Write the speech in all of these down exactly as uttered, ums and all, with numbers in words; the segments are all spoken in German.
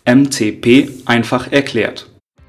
M T P einfach erklärt.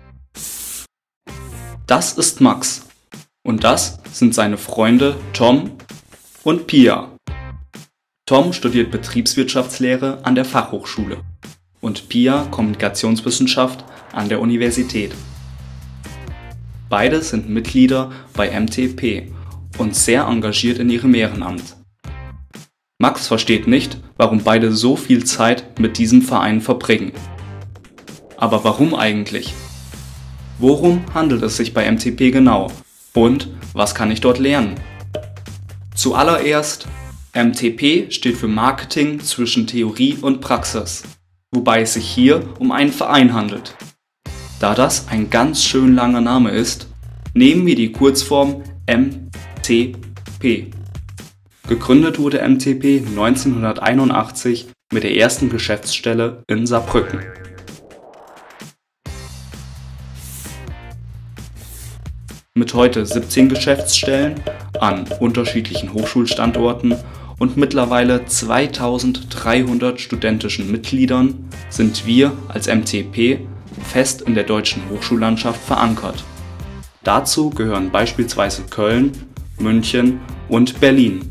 Das ist Max und das sind seine Freunde Tom und Pia. Tom studiert Betriebswirtschaftslehre an der Fachhochschule und Pia Kommunikationswissenschaft an der Universität. Beide sind Mitglieder bei M T P und sehr engagiert in ihrem Ehrenamt. Max versteht nicht, warum beide so viel Zeit mit diesem Verein verbringen. Aber warum eigentlich? Worum handelt es sich bei M T P genau und was kann ich dort lernen? Zuallererst, M T P steht für Marketing zwischen Theorie und Praxis, wobei es sich hier um einen Verein handelt. Da das ein ganz schön langer Name ist, nehmen wir die Kurzform M T P. Gegründet wurde M T P neunzehnhunderteinundachtzig mit der ersten Geschäftsstelle in Saarbrücken. Mit heute siebzehn Geschäftsstellen an unterschiedlichen Hochschulstandorten und mittlerweile zweitausenddreihundert studentischen Mitgliedern sind wir als M T P fest in der deutschen Hochschullandschaft verankert. Dazu gehören beispielsweise Köln, München und Berlin.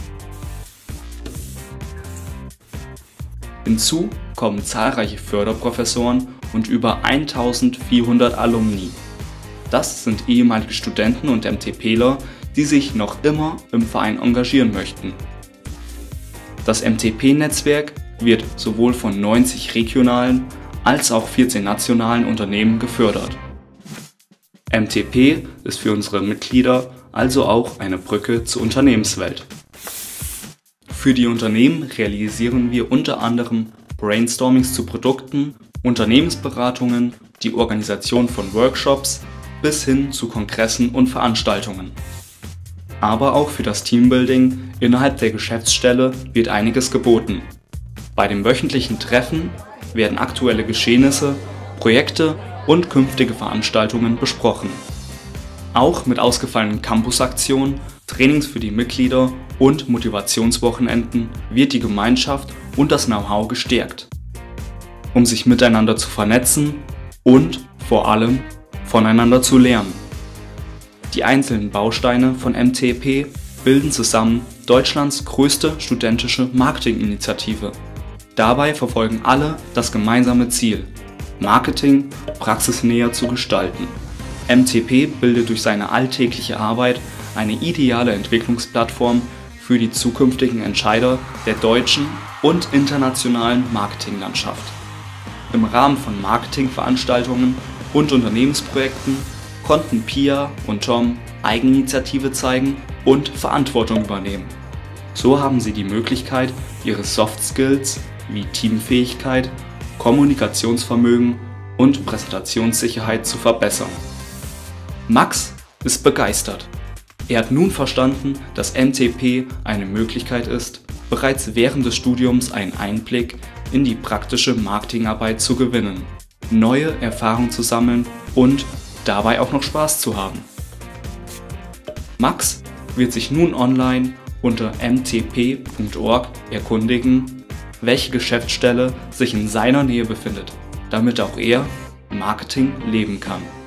Hinzu kommen zahlreiche Förderprofessoren und über eintausendvierhundert Alumni. Das sind ehemalige Studenten und MTPler, die sich noch immer im Verein engagieren möchten. Das M T P-Netzwerk wird sowohl von neunzig regionalen als auch vierzehn nationalen Unternehmen gefördert. M T P ist für unsere Mitglieder also auch eine Brücke zur Unternehmenswelt. Für die Unternehmen realisieren wir unter anderem Brainstormings zu Produkten, Unternehmensberatungen, die Organisation von Workshops bis hin zu Kongressen und Veranstaltungen. Aber auch für das Teambuilding innerhalb der Geschäftsstelle wird einiges geboten. Bei dem wöchentlichen Treffen werden aktuelle Geschehnisse, Projekte und künftige Veranstaltungen besprochen. Auch mit ausgefallenen Campusaktionen, Trainings für die Mitglieder und Motivationswochenenden wird die Gemeinschaft und das Know-how gestärkt, um sich miteinander zu vernetzen und vor allem voneinander zu lernen. Die einzelnen Bausteine von M T P bilden zusammen Deutschlands größte studentische Marketinginitiative. Dabei verfolgen alle das gemeinsame Ziel, Marketing praxisnäher zu gestalten. M T P bildet durch seine alltägliche Arbeit eine ideale Entwicklungsplattform für die zukünftigen Entscheider der deutschen und internationalen Marketinglandschaft. Im Rahmen von Marketingveranstaltungen und Unternehmensprojekten konnten Pia und Tom Eigeninitiative zeigen und Verantwortung übernehmen. So haben sie die Möglichkeit, ihre Soft Skills wie Teamfähigkeit, Kommunikationsvermögen und Präsentationssicherheit zu verbessern. Max ist begeistert. Er hat nun verstanden, dass M T P eine Möglichkeit ist, bereits während des Studiums einen Einblick in die praktische Marketingarbeit zu gewinnen, neue Erfahrungen zu sammeln und dabei auch noch Spaß zu haben. Max wird sich nun online unter m t p punkt org erkundigen, welche Geschäftsstelle sich in seiner Nähe befindet, damit auch er Marketing leben kann.